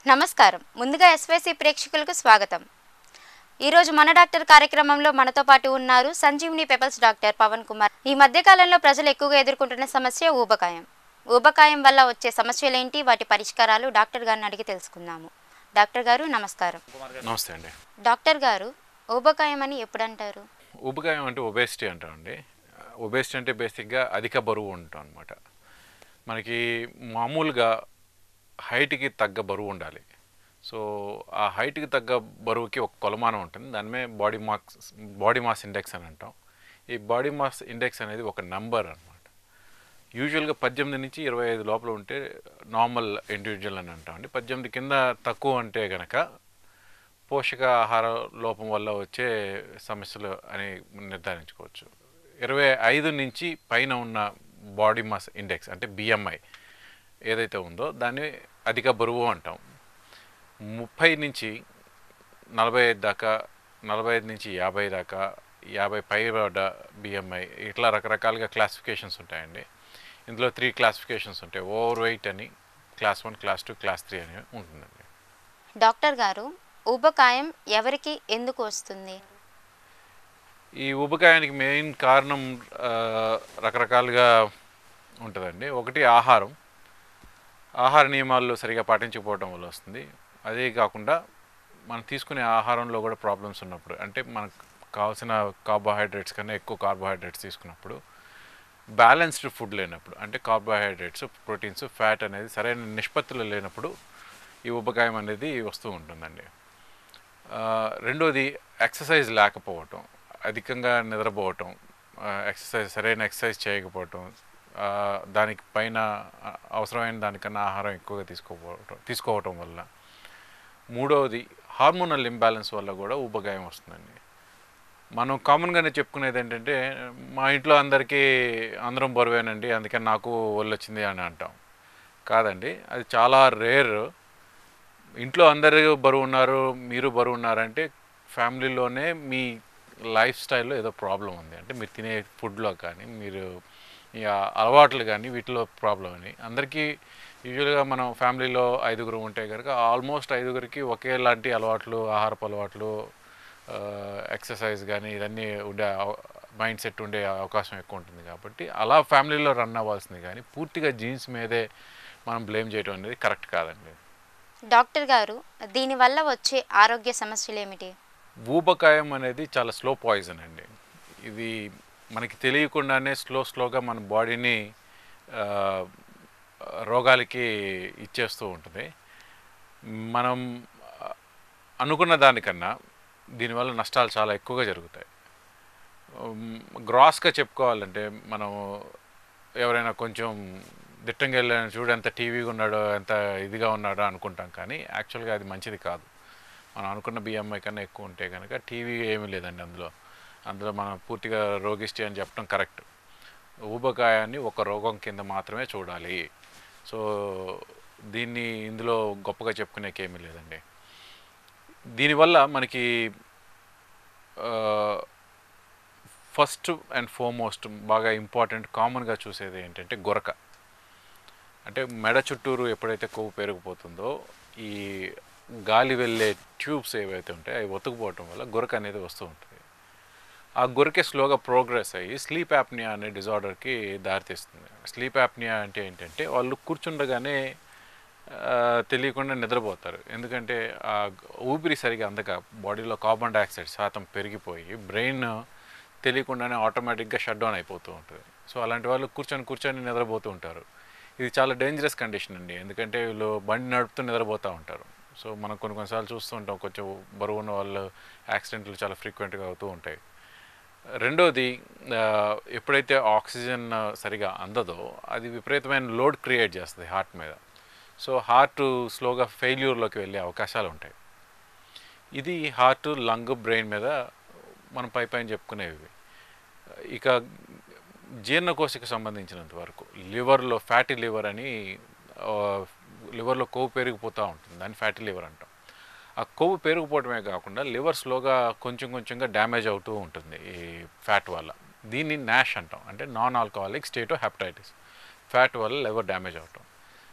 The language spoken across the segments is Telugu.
నమస్కారం. ముందుగా ఎస్వైసీ ప్రేక్షకులకు స్వాగతం. ఈరోజు మన డాక్టర్ కార్యక్రమంలో మనతో పాటు ఉన్నారు సంజీవిని పెబల్స్ డాక్టర్ పవన్ కుమార్. ఈ మధ్యకాలంలో ప్రజలు ఎక్కువగా ఎదుర్కొంటున్న సమస్య ఊబకాయం. ఊబకాయం వల్ల వచ్చే సమస్యలేంటి, వాటి పరిష్కారాలు డాక్టర్ గారిని అడిగి తెలుసుకుందాము. డాక్టర్ గారు నమస్కారం. నమస్తే అండి. డాక్టర్ గారు, ఊబకాయం అని ఎప్పుడు అంటారు? ఊబకాయం అంటే ఒబేసిటీ అంటామండి. ఒబేసిటీ అంటే బేసిక్గా అధిక బరువు ఉంటాం అనమాట. మనకి మామూలుగా హైట్కి తగ్గ బరువు ఉండాలి. సో ఆ హైట్కి తగ్గ బరువుకి ఒక కొలమానం ఉంటుంది. దానిమే బాడీ మాస్ ఇండెక్స్ అని అంటాం. ఈ బాడీ మాస్ ఇండెక్స్ అనేది ఒక నంబర్ అనమాట. యూజువల్గా 18 నుంచి 25 లోపల ఉంటే నార్మల్ ఇండివిజువల్ అని అంటామండి. 18 కింద తక్కువ అంటే కనుక పోషకాహార లోపం వల్ల వచ్చే సమస్యలు అని నిర్ధారించుకోవచ్చు. 25 నుంచి పైన ఉన్న బాడీ మాస్ ఇండెక్స్ అంటే బిఎంఐ ఏదైతే ఉందో దాన్ని అధిక బరువు అంటాం. 30 నుంచి 45 దాకా, 45 నుంచి 50 దాకా, 50 పైబడ్డ బిఎంఐ, ఇట్లా రకరకాలుగా క్లాసిఫికేషన్స్ ఉంటాయండి. ఇందులో 3 క్లాసిఫికేషన్స్ ఉంటాయి. ఓవర్ వెయిట్ అని, క్లాస్ 1, క్లాస్ 2, క్లాస్ 3 అని ఉంటుందండి. డాక్టర్ గారు, ఊబకాయం ఎవరికి ఎందుకు వస్తుంది? ఈ ఊబకాయానికి మెయిన్ కారణం రకరకాలుగా ఉంటుందండి. ఒకటి ఆహార నియమాలు సరిగా పాటించకపోవడం వల్ల వస్తుంది. అదే కాకుండా మనం తీసుకునే ఆహారంలో కూడా ప్రాబ్లమ్స్ ఉన్నప్పుడు, అంటే మనకు కావాల్సిన కార్బోహైడ్రేట్స్ కన్నా ఎక్కువ కార్బోహైడ్రేట్స్ తీసుకున్నప్పుడు, బ్యాలెన్స్డ్ ఫుడ్ లేనప్పుడు, అంటే కార్బోహైడ్రేట్స్, ప్రోటీన్స్, ఫ్యాట్ అనేది సరైన నిష్పత్తిలో లేనప్పుడు ఈ ఊబకాయం అనేది వస్తూ ఉంటుందండి. రెండోది ఎక్సర్సైజ్ లేకపోవటం, అధికంగా నిద్రపోవటం, సరైన ఎక్సర్సైజ్ చేయకపోవటం, దానికి పైన అవసరమైన దానికన్నా ఆహారం ఎక్కువగా తీసుకోవటం వల్ల. మూడవది హార్మోనల్ ఇంబ్యాలెన్స్ వల్ల కూడా ఊబకాయం వస్తుందండి. మనం కామన్గానే చెప్పుకునేది ఏంటంటే, మా ఇంట్లో అందరం బరువేనండి, అందుకని నాకు ఒళ్ళు వచ్చింది అని అంటాం. కాదండి, అది చాలా రేర్. ఇంట్లో అందరూ బరువు ఉన్నారు, మీరు బరువు ఉన్నారంటే ఫ్యామిలీలోనే మీ లైఫ్ స్టైల్లో ఏదో ప్రాబ్లం ఉంది. అంటే మీరు తినే ఫుడ్లో కానీ, మీరు ఈ అలవాట్లు కానీ, వీటిలో ప్రాబ్లం అని. అందరికీ యూజువల్గా మనం ఫ్యామిలీలో 5గురు ఉంటే కనుక ఆల్మోస్ట్ 5గురికి ఒకేలాంటి అలవాట్లు, ఆహారపు అలవాట్లు, ఎక్సర్సైజ్ కానీ ఇవన్నీ ఉండే మైండ్ సెట్ ఉండే అవకాశం ఎక్కువ ఉంటుంది. కాబట్టి అలా ఫ్యామిలీలో రన్ అవ్వాల్సింది, కానీ పూర్తిగా జీన్స్ మీదే మనం బ్లేమ్ చేయడం అనేది కరెక్ట్ కాదండి. డాక్టర్ గారు, దీనివల్ల వచ్చే ఆరోగ్య సమస్యలు ఏమిటి? ఊబకాయం అనేది చాలా స్లో పాయిజన్ అండి. ఇది మనకి తెలియకుండానే స్లోగా మన బాడీని రోగాలకి ఇచ్చేస్తూ ఉంటుంది. మనం అనుకున్న దానికన్నా దీనివల్ల నష్టాలు చాలా ఎక్కువగా జరుగుతాయి. గ్రాస్గా చెప్పుకోవాలంటే, మనం ఎవరైనా కొంచెం దిట్టంగా వెళ్ళిన చూడు ఎంత టీవీగా ఉన్నాడో, ఎంత ఇదిగా ఉన్నాడో అనుకుంటాం, కానీ యాక్చువల్గా అది మంచిది కాదు. మనం అనుకున్న బిఎంఐ కన్నా ఎక్కువ ఉంటే కనుక టీవీ ఏమీ లేదండి. అందులో మనం పూర్తిగా రోగిష్టి అని చెప్పడం కరెక్ట్. ఊబకాయాన్ని ఒక రోగం కింద మాత్రమే చూడాలి. సో ఇందులో గొప్పగా చెప్పుకునేకేమీ లేదండి. దీనివల్ల మనకి ఫస్ట్ అండ్ ఫార్మోస్ట్ బాగా ఇంపార్టెంట్ కామన్గా చూసేది ఏంటంటే గురక. అంటే మెడ చుట్టూరు ఎప్పుడైతే కొవ్వు పెరిగిపోతుందో, ఈ గాలి వెళ్ళే ట్యూబ్స్ ఏవైతే ఉంటాయో అవి ఒత్తుకుపోవటం వల్ల గురక అనేది వస్తూ ఉంటుంది. ఆ గురకే స్లోగా ప్రోగ్రెస్ అయ్యి స్లీప్ యాప్నియా అనే డిజార్డర్కి దారితీస్తుంది. స్లీప్ యాప్నియా అంటే ఏంటంటే, వాళ్ళు కూర్చుండగానే తెలియకుండా నిద్రపోతారు. ఎందుకంటే ఆ ఊపిరి సరిగా అందక బాడీలో కార్బన్ డైఆక్సైడ్ శాతం పెరిగిపోయి బ్రెయిన్ తెలియకుండానే ఆటోమేటిక్గా షట్ డౌన్ అయిపోతూ ఉంటుంది. సో అలాంటి వాళ్ళు కూర్చొని నిద్రపోతూ ఉంటారు. ఇది చాలా డేంజరస్ కండిషన్ అండి. ఎందుకంటే వీళ్ళు బండి నడుపుతూ నిద్రపోతూ ఉంటారు. సో మనం కొన్నిసార్లు చూస్తూ ఉంటాం, కొంచెం బరువు ఉన్న వాళ్ళు యాక్సిడెంట్లు చాలా ఫ్రీక్వెంట్గా అవుతూ ఉంటాయి. రెండోది, ఎప్పుడైతే ఆక్సిజన్ సరిగా అందదో అది విపరీతమైన లోడ్ క్రియేట్ చేస్తుంది హార్ట్ మీద. సో హార్ట్ స్లోగా ఫెయిల్యూర్లోకి వెళ్ళే అవకాశాలు ఉంటాయి. ఇది హార్ట్, లంగ్, బ్రెయిన్ మీద మనం పైన చెప్పుకునేవి. ఇక జీర్ణకోశకు సంబంధించినంత వరకు లివర్లో ఫ్యాటీ లివర్ అని, లివర్లో కొవ్వు పెరిగిపోతూ ఉంటుంది, దాన్ని ఫ్యాటీ లివర్ అంటాం. ఆ కొవ్వు పెరిగిపోవడమే కాకుండా లివర్ స్లోగా కొంచెంగా డ్యామేజ్ అవుతూ ఉంటుంది ఈ ఫ్యాట్ వల్ల. దీన్ని నాష్ అంటాం, అంటే non alcoholic steatohepatitis. Fat వల్ల లివర్ డ్యామేజ్ అవటం.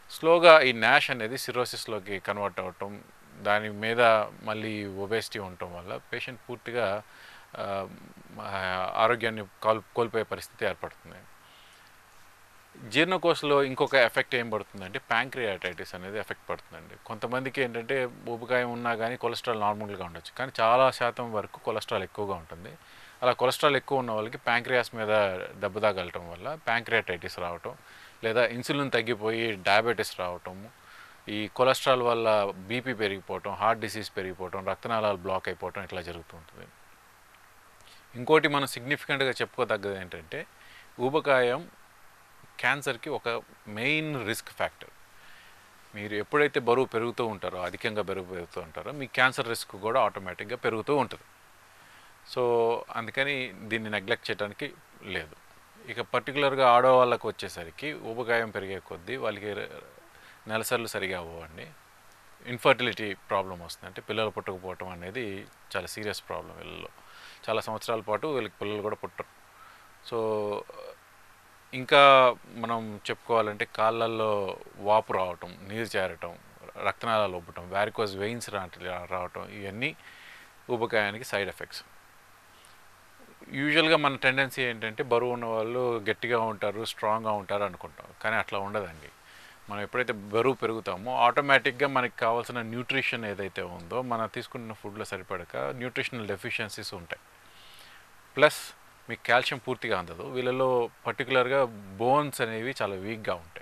స్లోగా ఈ నాష్ అనేది సిరోసిస్లోకి కన్వర్ట్ అవ్వటం, దాని మీద మళ్ళీ ఒబేసిటీ ఉండటం వల్ల పేషెంట్ పూర్తిగా ఆ, ఆరోగ్యాన్ని కోల్పోయే పరిస్థితి ఏర్పడుతుంది. జీర్ణకోశలో ఇంకొక ఎఫెక్ట్ ఏం పడుతుందంటే ప్యాంక్రియాటైటిస్ అనేది ఎఫెక్ట్ పడుతుందండి. కొంతమందికి ఏంటంటే ఊబకాయం ఉన్నా కానీ కొలెస్ట్రాల్ నార్మల్గా ఉండొచ్చు, కానీ చాలా శాతం వరకు కొలెస్ట్రాల్ ఎక్కువగా ఉంటుంది. అలా కొలెస్ట్రాల్ ఎక్కువ ఉన్న వాళ్ళకి ప్యాంక్రియాస్ మీద దెబ్బ తగలటం వల్ల ప్యాంక్రియాటైటిస్ రావటం, లేదా ఇన్సులిన్ తగ్గిపోయి డయాబెటీస్ రావటము, ఈ కొలెస్ట్రాల్ వల్ల బీపీ పెరిగిపోవటం, హార్ట్ డిసీజ్ పెరిగిపోవటం, రక్తనాళాలు బ్లాక్ అయిపోవటం ఇట్లా జరుగుతూ ఉంటుంది. ఇంకోటి మనం సిగ్నిఫికెంట్గా చెప్పుకోదగ్గది ఏంటంటే ఊబకాయం క్యాన్సర్కి ఒక మెయిన్ రిస్క్ ఫ్యాక్టర్. మీరు ఎప్పుడైతే బరువు పెరుగుతూ ఉంటారో, అధికంగా బరువు పెరుగుతూ ఉంటారో, మీ క్యాన్సర్ రిస్క్ కూడా ఆటోమేటిక్గా పెరుగుతూ ఉంటుంది. సో అందుకని దీన్ని నెగ్లెక్ట్ చేయడానికి లేదు. ఇక పర్టికులర్గా ఆడవాళ్ళకు వచ్చేసరికి ఊబకాయం పెరిగే కొద్దీ వాళ్ళకి నెలసర్లు సరిగా అవ్వండి, ఇన్ఫర్టిలిటీ ప్రాబ్లం వస్తుంది. అంటే పిల్లలు పుట్టకపోవటం అనేది చాలా సీరియస్ ప్రాబ్లం. వీళ్ళలో చాలా సంవత్సరాల పాటు వీళ్ళకి పిల్లలు కూడా పుట్టరు. సో ఇంకా మనం చెప్పుకోవాలంటే కాళ్ళల్లో వాపు రావటం, నీరు చేరటం, రక్తనాళాలు ఉబ్బటం, వ్యారికోజ్ వెయిన్స్ రావటం, ఇవన్నీ ఊబకాయానికి సైడ్ ఎఫెక్ట్స్. యూజువల్గా మన టెండెన్సీ ఏంటంటే బరువు ఉన్న వాళ్ళు గట్టిగా ఉంటారు, స్ట్రాంగ్గా ఉంటారు అనుకుంటాం, కానీ అట్లా ఉండదండి. మనం ఎప్పుడైతే బరువు పెరుగుతామో ఆటోమేటిక్గా మనకి కావాల్సిన న్యూట్రిషన్ ఏదైతే ఉందో మనం తీసుకున్న ఫుడ్లో సరిపడక న్యూట్రిషనల్ డెఫిషియన్సీస్ ఉంటాయి. ప్లస్ మీకు కాల్షియం పూర్తిగా అందదు. వీళ్ళలో పర్టికులర్గా బోన్స్ అనేవి చాలా వీక్గా ఉంటాయి.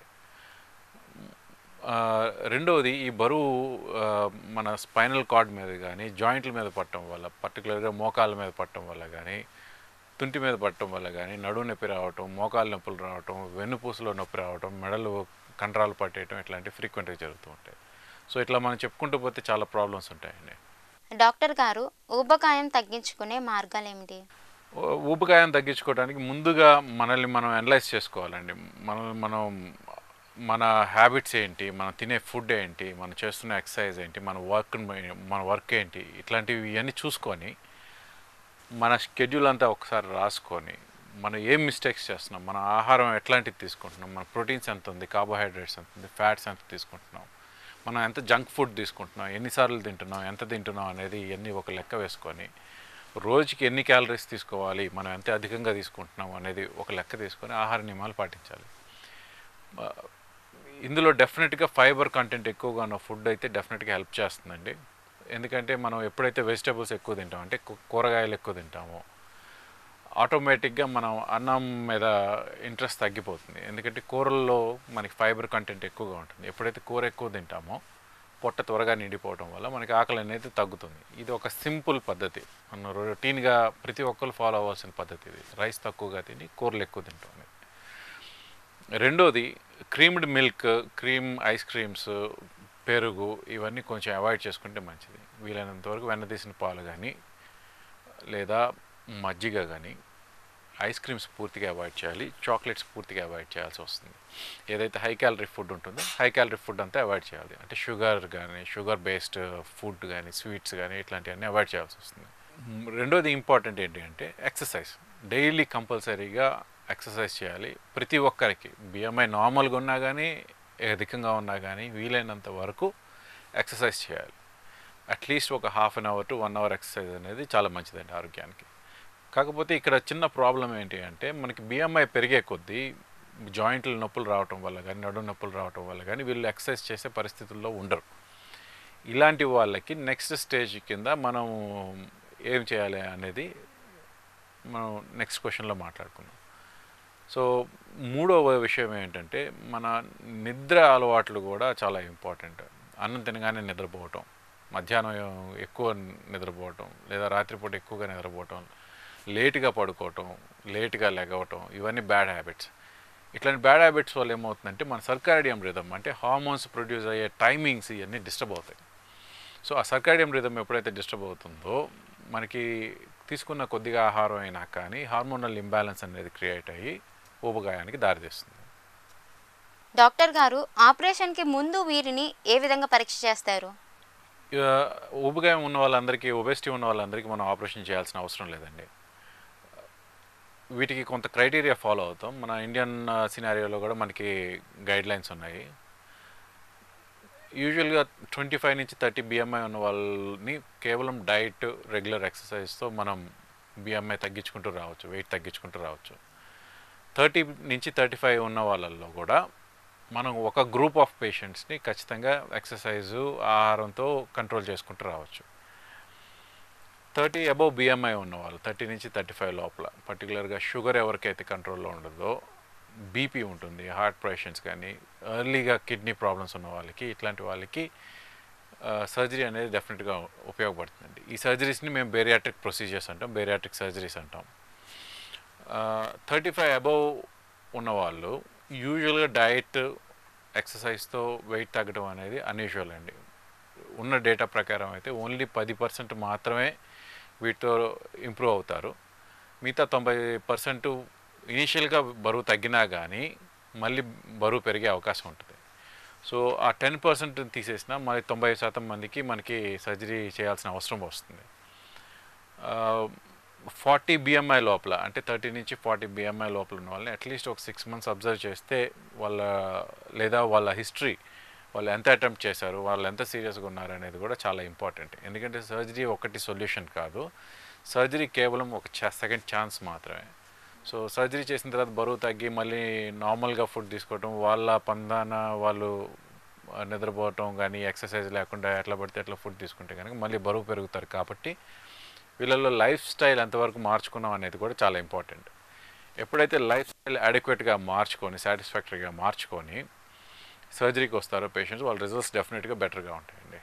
రెండవది ఈ బరువు మన స్పైనల్ కార్డ్ మీద కానీ జాయింట్ల మీద పట్టడం వల్ల, పర్టికులర్గా మోకాళ్ళ మీద పట్టడం వల్ల కానీ, తుంటి మీద పట్టడం వల్ల కానీ నడుము నొప్పి రావటం, మోకాళ్ళ నొప్పులు రావటం, వెన్నుపూసలో నొప్పి రావటం, మెడలు కండరాలు పట్టేయటం ఇట్లాంటివి ఫ్రీక్వెంట్గా జరుగుతూ ఉంటాయి. సో ఇట్లా మనం చెప్పుకుంటూ పోతే చాలా ప్రాబ్లమ్స్ ఉంటాయండి. డాక్టర్ గారు, ఊబకాయం తగ్గించుకునే మార్గాలు ఏమిటి? ఊబకాయం తగ్గించుకోవడానికి ముందుగా మనల్ని మనం అనలైజ్ చేసుకోవాలండి. మనం మన హ్యాబిట్స్ ఏంటి, మనం తినే ఫుడ్ ఏంటి, మనం చేస్తున్న ఎక్సర్సైజ్ ఏంటి, మన వర్క్ ఏంటి, ఇట్లాంటివి ఇవన్నీ చూసుకొని మన షెడ్యూల్ అంతా ఒకసారి రాసుకొని మనం ఏం మిస్టేక్స్ చేస్తున్నాం, మన ఆహారం ఎట్లాంటివి తీసుకుంటున్నాం, మన ప్రోటీన్స్ ఎంత ఉంది, కార్బోహైడ్రేట్స్ ఎంత ఉంది, ఫ్యాట్స్ ఎంత తీసుకుంటున్నాం, మనం ఎంత జంక్ ఫుడ్ తీసుకుంటున్నాం, ఎన్నిసార్లు తింటున్నాం, ఎంత తింటున్నాం అనేది ఇవన్నీ ఒక లెక్క వేసుకొని రోజుకి ఎన్ని క్యాలరీస్ తీసుకోవాలి, మనం ఎంత అధికంగా తీసుకుంటున్నాం అనేది ఒక లెక్క తీసుకొని ఆహార నియమాలు పాటించాలి. ఇందులో డెఫినెట్గా ఫైబర్ కంటెంట్ ఎక్కువగా ఉన్న ఫుడ్ అయితే డెఫినెట్గా హెల్ప్ చేస్తుందండి. ఎందుకంటే మనం ఎప్పుడైతే వెజిటబుల్స్ ఎక్కువ తింటాం, అంటే కూరగాయలు ఎక్కువ తింటామో ఆటోమేటిక్గా మనం అన్నం మీద ఇంట్రెస్ట్ తగ్గిపోతుంది. ఎందుకంటే కూరల్లో మనకి ఫైబర్ కంటెంట్ ఎక్కువగా ఉంటుంది. ఎప్పుడైతే కూర ఎక్కువ తింటామో పొట్ట త్వరగా నిండిపోవడం వల్ల మనకి ఆకలి అనేది తగ్గుతుంది. ఇది ఒక సింపుల్ పద్ధతి, మనం రొటీన్గా ప్రతి ఒక్కరు ఫాలో అవ్వాల్సిన పద్ధతి ఇది. రైస్ తక్కువగా తిని కూరలు ఎక్కువ తింటాం. రెండోది క్రీమ్డ్ మిల్క్, ఐస్ క్రీమ్స్, పెరుగు ఇవన్నీ కొంచెం అవాయిడ్ చేసుకుంటే మంచిది. వీలైనంత వరకు వెన్నతీసిన పాలు కానీ లేదా మజ్జిగ కానీ, ఐస్ క్రీమ్స్ పూర్తిగా అవాయిడ్ చేయాలి, చాక్లెట్స్ పూర్తిగా అవాయిడ్ చేయాల్సి వస్తుంది. ఏదైతే హై క్యాలరీ ఫుడ్ ఉంటుందో హై క్యాలరీ ఫుడ్ అంతా అవాయిడ్ చేయాలి. అంటే షుగర్ బేస్డ్ ఫుడ్ కానీ, స్వీట్స్ కానీ ఇట్లాంటివన్నీ అవాయిడ్ చేయాల్సి వస్తుంది. రెండోది ఇంపార్టెంట్ ఏంటి అంటే ఎక్సర్సైజ్. డైలీ కంపల్సరీగా ఎక్సర్సైజ్ చేయాలి ప్రతి ఒక్కరికి. బిఎంఐ నార్మల్గా ఉన్నా కానీ, అధికంగా ఉన్నా కానీ వీలైనంత వరకు ఎక్సర్సైజ్ చేయాలి. అట్లీస్ట్ ఒక half an hour to 1 hour exercise అనేది చాలా మంచిదండి ఆరోగ్యానికి. కాకపోతే ఇక్కడ చిన్న ప్రాబ్లం ఏంటి అంటే మనకి బిఎంఐ పెరిగే కొద్దీ జాయింట్ల నొప్పులు రావటం వల్ల కానీ, నడుము నొప్పులు రావటం వల్ల కానీ వీళ్ళు ఎక్సర్సైజ్ చేసే పరిస్థితుల్లో ఉండరు. ఇలాంటి వాళ్ళకి నెక్స్ట్ స్టేజ్ కింద మనం ఏం చేయాలి అనేది మనం నెక్స్ట్ క్వశ్చన్లో మాట్లాడుకుందాం. సో మూడవ విషయం ఏంటంటే మన నిద్ర అలవాట్లు కూడా చాలా ఇంపార్టెంట్. అన్నం తినగానే నిద్రపోవటం, మధ్యాహ్నం ఎక్కువ నిద్రపోవటం, లేదా రాత్రిపూట ఎక్కువగా నిద్రపోవటం, లేటుగా పడుకోవటం, లేటుగా లెగవటం, ఇవన్నీ బ్యాడ్ హ్యాబిట్స్. ఇట్లాంటి బ్యాడ్ హ్యాబిట్స్ వల్ల ఏమవుతుందంటే మన సర్కాడియం రిథమ్, అంటే హార్మోన్స్ ప్రొడ్యూస్ అయ్యే టైమింగ్స్ ఇవన్నీ డిస్టర్బ్ అవుతాయి. సో ఆ సర్కాడియం రిథమ్ ఎప్పుడైతే డిస్టర్బ్ అవుతుందో మనకి తీసుకున్న కొద్దిగా ఆహారం అయినా కానీ హార్మోనల్ ఇంబ్యాలెన్స్ అనేది క్రియేట్ అయ్యి ఊబకాయానికి దారితీస్తుంది. డాక్టర్ గారు, ఆపరేషన్కి ముందు వీరిని ఏ విధంగా పరీక్ష చేస్తారు? ఊబకాయం ఉన్న వాళ్ళందరికీ, ఒబెసిటీ ఉన్న వాళ్ళందరికీ మనం ఆపరేషన్ చేయాల్సిన అవసరం లేదండి. వీటికి కొంత క్రైటీరియా ఫాలో అవుతాం. మన ఇండియన్ సినారియోలో కూడా మనకి గైడ్ లైన్స్ ఉన్నాయి. యూజువల్గా 25 నుంచి 30 BMI ఉన్న వాళ్ళని కేవలం డైట్ రెగ్యులర్ ఎక్సర్సైజ్తో మనం BMI తగ్గించుకుంటూ రావచ్చు, వెయిట్ తగ్గించుకుంటూ రావచ్చు. 30 నుంచి 35 ఉన్న వాళ్ళల్లో కూడా మనం ఒక గ్రూప్ ఆఫ్ పేషెంట్స్ని ఖచ్చితంగా ఎక్సర్సైజు ఆహారంతో కంట్రోల్ చేసుకుంటూ రావచ్చు. 30 అబవ్ BMI ఉన్నవాళ్ళు 30 నుంచి 35 లోపల పర్టికులర్గా షుగర్ ఎవరికైతే కంట్రోల్లో ఉండదో, బీపీ ఉంటుంది, హార్ట్ పేషెంట్స్ కానీ, ఎర్లీగా కిడ్నీ ప్రాబ్లమ్స్ ఉన్న వాళ్ళకి, ఇట్లాంటి వాళ్ళకి సర్జరీ అనేది డెఫినెట్గా ఉపయోగపడుతుందండి. ఈ సర్జరీస్ని మేము బేరియాట్రిక్ ప్రొసీజర్స్ అంటాం, బేరియాట్రిక్ సర్జరీస్ అంటాం. 35 అబవ్ ఉన్నవాళ్ళు యూజువల్గా డయట్ ఎక్సర్సైజ్తో వెయిట్ తగ్గడం అనేది అన్యూజువల్ అండి. ఉన్న డేటా ప్రకారం అయితే ఓన్లీ 10% మాత్రమే వీటితో ఇంప్రూవ్ అవుతారు. మిగతా 90% ఇనీషియల్గా బరువు తగ్గినా కానీ మళ్ళీ బరువు పెరిగే అవకాశం ఉంటుంది. సో ఆ 10% తీసేసినా మరి 90% మందికి మనకి సర్జరీ చేయాల్సిన అవసరం వస్తుంది. 40 BMI లోపల అంటే 30 నుంచి 40 BMI లోపల ఉన్న వాళ్ళని అట్లీస్ట్ ఒక 6 months అబ్జర్వ్ చేస్తే వాళ్ళ హిస్టరీ, వాళ్ళు ఎంత అటెంప్ట్ చేశారు, వాళ్ళు ఎంత సీరియస్గా ఉన్నారు అనేది కూడా చాలా ఇంపార్టెంట్. ఎందుకంటే సర్జరీ ఒకటి సొల్యూషన్ కాదు, సర్జరీ కేవలం ఒక సెకండ్ ఛాన్స్ మాత్రమే. సో సర్జరీ చేసిన తర్వాత బరువు తగ్గి మళ్ళీ నార్మల్గా ఫుడ్ తీసుకోవటం, వాళ్ళ పందాన వాళ్ళు నిద్రపోవటం కానీ, ఎక్సర్సైజ్ లేకుండా ఎట్లా పడితే ఎట్లా ఫుడ్ తీసుకుంటే కనుక మళ్ళీ బరువు పెరుగుతారు. కాబట్టి వీళ్ళల్లో లైఫ్ స్టైల్ ఎంతవరకు మార్చుకున్నాం అనేది కూడా చాలా ఇంపార్టెంట్. ఎప్పుడైతే లైఫ్ స్టైల్ అడిక్వేట్గా మార్చుకొని, సాటిస్ఫాక్టరీగా మార్చుకొని సర్జరీకి వస్తారో పేషెంట్స్, వాళ్ళ రిజల్ట్స్ డెఫినెట్గా బెటర్గా ఉంటాయండి.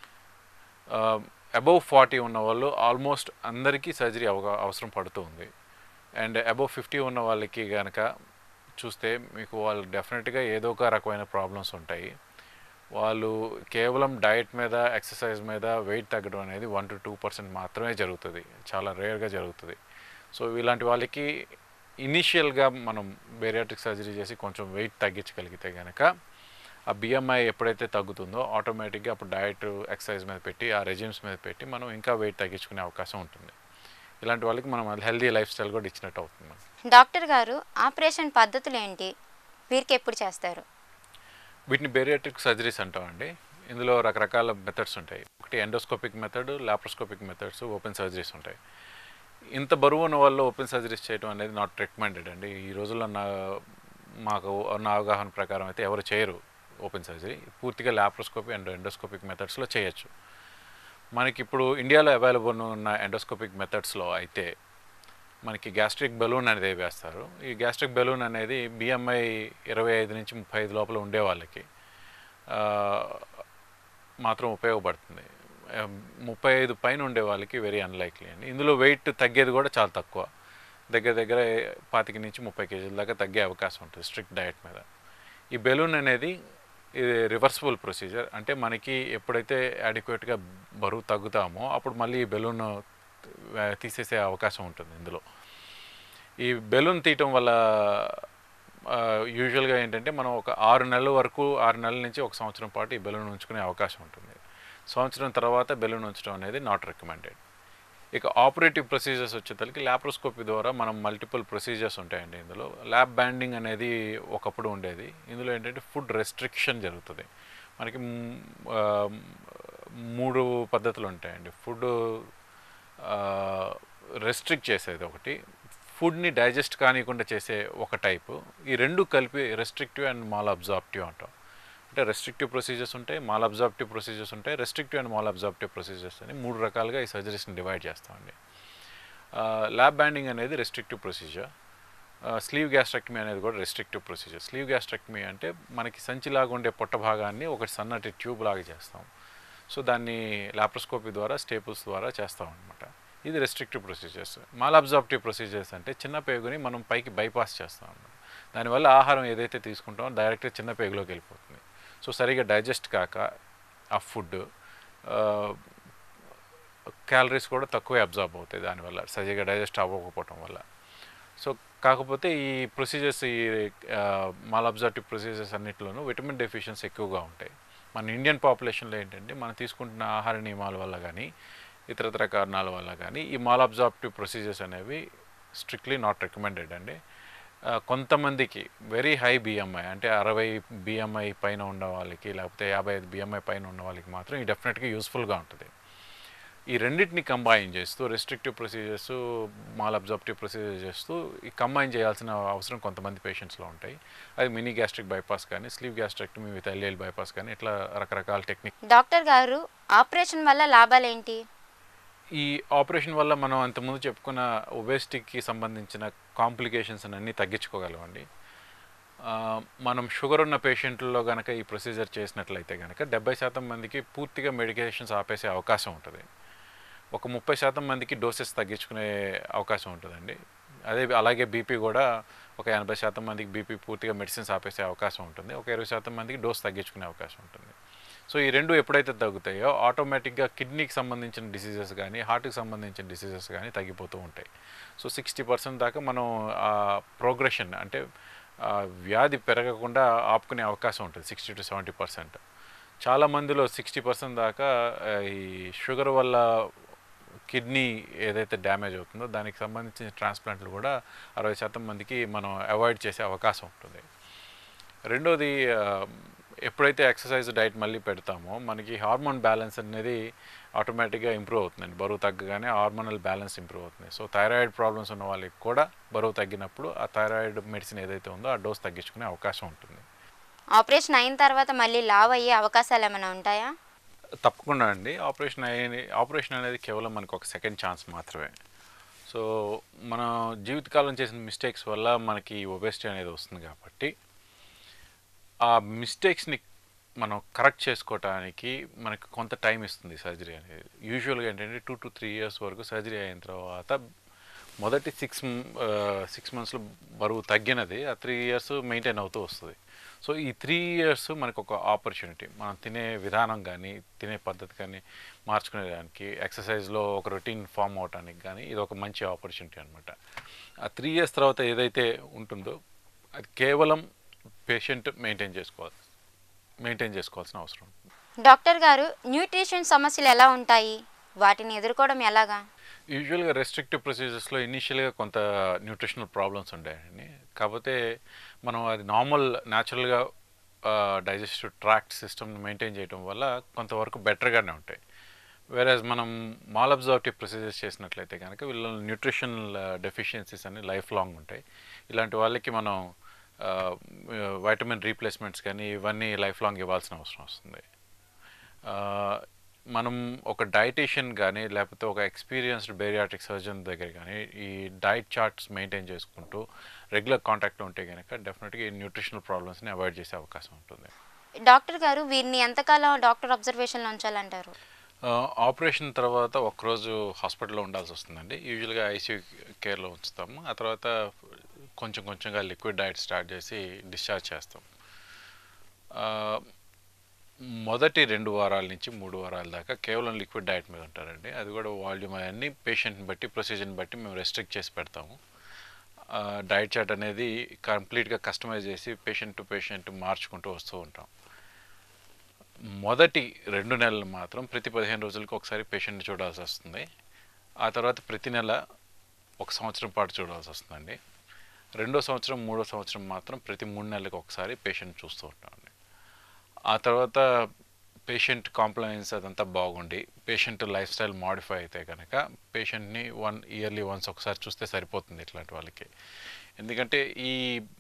అబవ్ 40 ఉన్న వాళ్ళు ఆల్మోస్ట్ అందరికీ సర్జరీ అవసరం పడుతుంది. అండ్ అబవ్ 50 ఉన్న వాళ్ళకి కనుక చూస్తే మీకు వాళ్ళు డెఫినెట్గా ఏదో ఒక రకమైన ప్రాబ్లమ్స్ ఉంటాయి. వాళ్ళు కేవలం డయట్ మీద, ఎక్సర్సైజ్ మీద వెయిట్ తగ్గడం అనేది 1 to 2% మాత్రమే జరుగుతుంది, చాలా రేర్గా జరుగుతుంది. సో ఇలాంటి వాళ్ళకి ఇనీషియల్గా మనం బేరియాట్రిక్ సర్జరీ చేసి కొంచెం వెయిట్ తగ్గించగలిగితే కనుక ఆ BMI ఎప్పుడైతే తగ్గుతుందో ఆటోమేటిక్గా అప్పుడు డయట్, ఎక్సర్సైజ్ మీద పెట్టి, ఆ రెజిమ్స్ మీద పెట్టి మనం ఇంకా వెయిట్ తగ్గించుకునే అవకాశం ఉంటుంది. ఇలాంటి వాళ్ళకి మనం హెల్దీ లైఫ్ స్టైల్ కూడా ఇచ్చినట్టు అవుతుంది. డాక్టర్ గారు, ఆపరేషన్ పద్ధతులు ఏంటి, వీరికి ఎప్పుడు చేస్తారు? వీటిని బేరియాట్రిక్ సర్జరీస్ అంటామండి. ఇందులో రకరకాల మెథడ్స్ ఉంటాయి. ఒకటి endoscopic method, laparoscopic methods, open surgeries ఉంటాయి. ఇంత బరువు ఉన్న వాళ్ళు ఓపెన్ సర్జరీస్ చేయడం అనేది నాట్ రికమెండెడ్ అండి. ఈ రోజుల్లో మాకు ఉన్న అవగాహన ప్రకారం అయితే ఎవరు చేయరు ఓపెన్ సర్జరీ. పూర్తిగా లాప్రోస్కోపీ అండ్ ఎండోస్కోపిక్ మెథడ్స్లో చేయొచ్చు. మనకి ఇప్పుడు ఇండియాలో అవైలబుల్ ఉన్న ఎండోస్కోపిక్ మెథడ్స్లో అయితే మనకి గ్యాస్ట్రిక్ బెలూన్ అనేది వేస్తారు. ఈ గ్యాస్ట్రిక్ బెలూన్ అనేది BMI 25 నుంచి 35 లోపల ఉండే వాళ్ళకి మాత్రం ఉపయోగపడుతుంది. 35 పైన ఉండే వాళ్ళకి వెరీ అన్లైక్లీ అండి. ఇందులో వెయిట్ తగ్గేది కూడా చాలా తక్కువ, దగ్గర 25 నుంచి 30 kg దాకా తగ్గే అవకాశం ఉంటుంది స్ట్రిక్ట్ డయట్ మీద. ఈ బెలూన్ అనేది ఇది రివర్సిబుల్ ప్రొసీజర్. అంటే మనకి ఎప్పుడైతే అడిక్వేట్గా బరువు తగ్గుతామో అప్పుడు మళ్ళీ ఈ బెలూన్ తీసేసే అవకాశం ఉంటుంది. ఇందులో ఈ బెలూన్ తీయటం వల్ల యూజువల్గా ఏంటంటే మనం ఒక 6 నెలల వరకు, 6 నెలల నుంచి 1 సంవత్సరం పాటు ఈ బెలూన్ ఉంచుకునే అవకాశం ఉంటుంది. సంవత్సరం తర్వాత బెలూన్ ఉంచడం అనేది నాట్ రికమెండెడ్. ఇక ఆపరేటివ్ ప్రొసీజర్స్ వచ్చేసరికి లాప్రోస్కోపీ ద్వారా మనం మల్టిపుల్ ప్రొసీజర్స్ ఉంటాయండి. ఇందులో ల్యాబ్ బ్యాండింగ్ అనేది ఒకప్పుడు ఉండేది. ఇందులో ఏంటంటే ఫుడ్ రెస్ట్రిక్షన్ జరుగుతుంది. మనకి 3 పద్ధతులు ఉంటాయండి. ఫుడ్ రెస్ట్రిక్ట్ చేసేది ఒకటి, ఫుడ్ని డైజెస్ట్ కానివ్వకుండా చేసే ఒక టైపు. ఈ రెండు కలిపి రెస్ట్రిక్టివ్ అండ్ మాల్ అబ్జార్ప్టివ్ అంటాం. అంటే రెస్ట్రిక్టివ్ ప్రొసీజర్స్ ఉంటాయి, మాల్ అబ్జార్ప్టివ్ ప్రొసీజర్స్ ఉంటాయి. Restrictive and malabsorptive procedures అని 3 రకాలుగా ఈ సర్జరీస్ని డివైడ్ చేస్తామండి. ల్యాబ్ బ్యాండింగ్ అనేది రెస్ట్రిక్టివ్ ప్రొసీజర్. స్లీవ్ గ్యాస్ట్రెక్టమీ అనేది కూడా రెస్ట్రిక్టివ్ ప్రొసీజర్. స్లీవ్ గ్యాస్ట్రెక్టమీ అంటే మనకి సంచిలాగా ఉండే పొట్ట భాగాన్ని ఒక సన్నటి ట్యూబ్ లాగా చేస్తాం. సో దాన్ని లాప్రోస్కోపీ ద్వారా, స్టేపుల్స్ ద్వారా చేస్తాం అనమాట. ఇది restrictive procedures. Malabsorptive procedures అంటే చిన్న పేగుని మనం పైకి బైపాస్ చేస్తాం అన్నమాట. దానివల్ల ఆహారం ఏదైతే తీసుకుంటామో డైరెక్ట్గా చిన్న పేగులోకి వెళ్ళిపోతుంది. సో సరిగా డైజెస్ట్ కాక ఆ ఫుడ్ క్యాలరీస్ కూడా తక్కువే అబ్జార్బ్ అవుతాయి దానివల్ల, సరిగా డైజెస్ట్ అవ్వకపోవటం వల్ల. సో కాకపోతే ఈ ప్రొసీజర్స్, ఈ మాల్ అబ్జార్ప్టివ్ ప్రొసీజర్స్ అన్నింటిలోనూ విటమిన్ డెఫిషియన్సీ ఎక్కువగా ఉంటాయి. మన ఇండియన్ పాపులేషన్లో ఏంటంటే మనం తీసుకుంటున్న ఆహార నియమాల వల్ల కానీ, ఇతరతర కారణాల వల్ల కానీ ఈ మాల్ అబ్జార్ప్టివ్ ప్రొసీజర్స్ అనేవి స్ట్రిక్ట్లీ నాట్ రికమెండెడ్ అండి. కొంతమందికి వెరీ హై బిఎంఐ అంటే 60 బిఎంఐ పైన ఉన్న వాళ్ళకి లేకపోతే 55 బిఎంఐ పైన ఉన్న వాళ్ళకి మాత్రం ఇది డెఫినెట్గా యూస్ఫుల్గా ఉంటుంది. ఈ రెండింటిని కంబైన్ చేస్తూ restrictive procedures malabsorptive procedure చేస్తూ ఈ కంబైన్ చేయాల్సిన అవసరం కొంతమంది పేషెంట్స్లో ఉంటాయి. అది మినీ గ్యాస్ట్రిక్ బైపాస్ కానీ sleeve gastrectomy with LAL bypass కానీ ఇట్లా రకరకాల టెక్నిక్. డాక్టర్ గారు, ఆపరేషన్ వల్ల లాభాలు ఏంటి? ఈ ఆపరేషన్ వల్ల మనం అంతకుముందు చెప్పుకున్న ఒబేసిటీకి సంబంధించిన కాంప్లికేషన్స్ అన్నీ తగ్గించుకోగలమండి. మనం షుగర్ ఉన్న పేషెంట్లలో కనుక ఈ ప్రొసీజర్ చేసినట్లయితే కనుక 70% మందికి పూర్తిగా మెడికేషన్స్ ఆపేసే అవకాశం ఉంటుంది. ఒక 30% మందికి డోసెస్ తగ్గించుకునే అవకాశం ఉంటుందండి. అలాగే బీపీ కూడా ఒక 80% మందికి బీపీ పూర్తిగా మెడిసిన్స్ ఆపేసే అవకాశం ఉంటుంది. ఒక 20% మందికి డోస్ తగ్గించుకునే అవకాశం ఉంటుంది. సో ఈ రెండు ఎప్పుడైతే తగ్గుతాయో ఆటోమేటిక్గా కిడ్నీకి సంబంధించిన డిసీజెస్ కానీ హార్ట్కి సంబంధించిన డిసీజెస్ కానీ తగ్గిపోతూ ఉంటాయి. సో 60% దాకా మనం ప్రోగ్రెషన్ అంటే వ్యాధి పెరగకుండా ఆపుకునే అవకాశం ఉంటుంది. 60 to 70%. చాలామందిలో 60% దాకా ఈ షుగర్ వల్ల కిడ్నీ ఏదైతే డ్యామేజ్ అవుతుందో దానికి సంబంధించిన ట్రాన్స్ప్లాంట్లు కూడా 60% మందికి మనం అవాయిడ్ చేసే అవకాశం ఉంటుంది. రెండోది, ఎప్పుడైతే ఎక్సర్సైజ్ డైట్ మళ్ళీ పెడతామో మనకి హార్మోన్ బ్యాలెన్స్ అనేది ఆటోమేటిక్గా ఇంప్రూవ్ అవుతుందండి. బరువు తగ్గగానే హార్మోనల్ బ్యాలెన్స్ ఇంప్రూవ్ అవుతుంది. సో థైరాయిడ్ ప్రాబ్లమ్స్ ఉన్న వాళ్ళకి కూడా బరువు తగ్గినప్పుడు ఆ థైరాయిడ్ మెడిసిన్ ఏదైతే ఉందో ఆ డోస్ తగ్గించుకునే అవకాశం ఉంటుంది. ఆపరేషన్ అయిన తర్వాత మళ్ళీ లావ్ అయ్యే అవకాశాలు ఏమైనా ఉంటాయా? తప్పకుండా అండి. ఆపరేషన్ అనేది కేవలం మనకు ఒక సెకండ్ ఛాన్స్ మాత్రమే. సో మన జీవితకాలం చేసిన మిస్టేక్స్ వల్ల మనకి ఒబేసిటీ అనేది వస్తుంది కాబట్టి ఆ మిస్టేక్స్ని మనం కరెక్ట్ చేసుకోవటానికి మనకు కొంత టైం ఇస్తుంది సర్జరీ అనేది. యూజువల్గా ఏంటంటే 2 to 3 years వరకు సర్జరీ అయిన తర్వాత మొదటి 6 monthsలో బరువు తగ్గినది ఆ 3 years మెయింటైన్ అవుతూ వస్తుంది. సో ఈ 3 years మనకు ఒక ఆపర్చునిటీ. మనం తినే విధానం కానీ తినే పద్ధతి కానీ మార్చుకునేదానికి, ఎక్సర్సైజ్లో ఒక రొటీన్ ఫామ్ అవడానికి కానీ ఇది ఒక మంచి ఆపర్చునిటీ అనమాట. ఆ 3 years తర్వాత ఏదైతే ఉంటుందో అది కేవలం పేషెంట్ మెయింటైన్ చేసుకోవాల్సిన అవసరం ఉంటుంది. డాక్టర్ గారు, న్యూట్రిషన్ సమస్యలు ఎలా ఉంటాయి? వాటిని ఎదుర్కోవడం ఎలాగా? యూజువల్గా రెస్ట్రిక్టివ్ ప్రొసీజర్స్లో ఇనీషియల్గా కొంత న్యూట్రిషనల్ ప్రాబ్లమ్స్ ఉంటాయండి. కాకపోతే మనం అది న్యాచురల్గా డైజెస్టివ్ ట్రాక్ట్ సిస్టమ్ని మెయింటైన్ చేయడం వల్ల కొంతవరకు బెటర్గానే ఉంటాయి. వేరేజ్ మనం మాల్ అబ్జార్ప్టివ్ ప్రొసీజర్స్ చేసినట్లయితే కనుక వీళ్ళ న్యూట్రిషనల్ డెఫిషియన్సీస్ అన్ని లైఫ్ లాంగ్ ఉంటాయి. ఇలాంటి వాళ్ళకి మనం వైటమిన్ రీప్లేస్మెంట్స్ కానీ ఇవన్నీ లైఫ్ లాంగ్ ఇవ్వాల్సిన అవసరం వస్తుంది. మనం ఒక డైటీషియన్ కానీ లేకపోతే ఒక ఎక్స్పీరియన్స్డ్ బేరియాట్రిక్ సర్జన్ దగ్గర కానీ ఈ డైట్ చార్ట్స్ మెయింటైన్ చేసుకుంటూ రెగ్యులర్ కాంటాక్ట్లో ఉంటే కనుక డెఫినెట్గా ఈ న్యూట్రిషనల్ ప్రాబ్లమ్స్ని అవాయిడ్ చేసే అవకాశం ఉంటుంది. డాక్టర్ గారు, వీరిని ఎంతకాలం డాక్టర్ అబ్జర్వేషన్లో ఉంచాలంటారు? ఆపరేషన్ తర్వాత ఒక్కరోజు హాస్పిటల్లో ఉండాల్సి వస్తుందండి. యూజువల్గా ఐసీయూ కేర్లో ఉంచుతాము. ఆ తర్వాత కొంచెంగా లిక్విడ్ డైట్ స్టార్ట్ చేసి డిశ్చార్జ్ చేస్తాం. మొదటి 2 వారాల నుంచి 3 వారాల దాకా కేవలం లిక్విడ్ డైట్ మీద ఉంటారండి. అది కూడా వాల్యూమ్ అవన్నీ పేషెంట్ని బట్టి ప్రొసీజర్ని బట్టి మేము రెస్ట్రిక్ట్ చేసి పెడతాము. డైట్ చార్ట్ అనేది కంప్లీట్గా కస్టమైజ్ చేసి పేషెంట్ టు పేషెంట్ మార్చుకుంటూ వస్తూ ఉంటాం. మొదటి 2 నెలలు మాత్రం ప్రతి 15 రోజులకు ఒకసారి పేషెంట్ని చూడాల్సి వస్తుంది. ఆ తర్వాత ప్రతి నెల 1 సంవత్సరం పాటు చూడాల్సి వస్తుందండి. 2వ సంవత్సరం 3వ సంవత్సరం మాత్రం ప్రతి 3 నెలలకు ఒకసారి పేషెంట్ చూస్తూ ఉంటామండి. ఆ తర్వాత పేషెంట్ కాంప్లైన్స్ అదంతా బాగుండి పేషెంట్ లైఫ్ స్టైల్ మాడిఫై అయితే కనుక పేషెంట్ని ఇయర్లీ వన్స్ ఒకసారి చూస్తే సరిపోతుంది ఇట్లాంటి వాళ్ళకి. ఎందుకంటే ఈ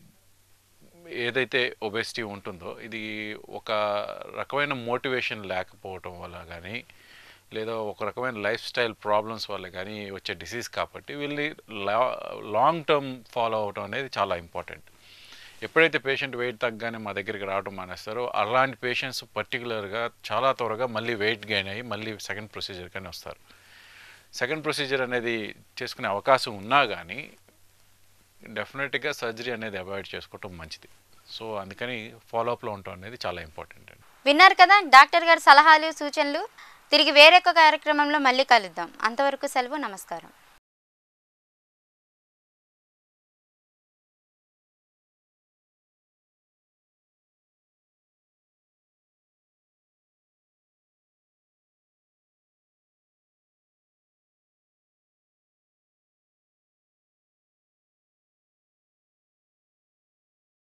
ఏదైతే ఒబేసిటీ ఉంటుందో ఇది ఒక రకమైన మోటివేషన్ లేకపోవటం వల్ల కానీ లేదా ఒక రకమైన లైఫ్ స్టైల్ ప్రాబ్లమ్స్ వల్ల కానీ వచ్చే డిసీజ్ కాబట్టి వీళ్ళని లాంగ్ టర్మ్ ఫాలో అవటం అనేది చాలా ఇంపార్టెంట్. ఎప్పుడైతే పేషెంట్ వెయిట్ తగ్గగానే మా దగ్గరికి రావడం మానేస్తారో అలాంటి పేషెంట్స్ పర్టికులర్గా చాలా త్వరగా మళ్ళీ వెయిట్ గెయిన్ అయ్యి మళ్ళీ సెకండ్ ప్రొసీజర్ కానీ వస్తారు. సెకండ్ ప్రొసీజర్ అనేది చేసుకునే అవకాశం ఉన్నా కానీ డెఫినెట్గా సర్జరీ అనేది అవాయిడ్ చేసుకోవటం మంచిది. సో అందుకని ఫాలోఅప్లో ఉండటం అనేది చాలా ఇంపార్టెంట్ అండి. విన్నారు కదా డాక్టర్ గారి సలహాలు సూచనలు. తిరిగి వేరొక కార్యక్రమంలో మళ్ళీ కలుద్దాం. అంతవరకు సెలవు. నమస్కారం.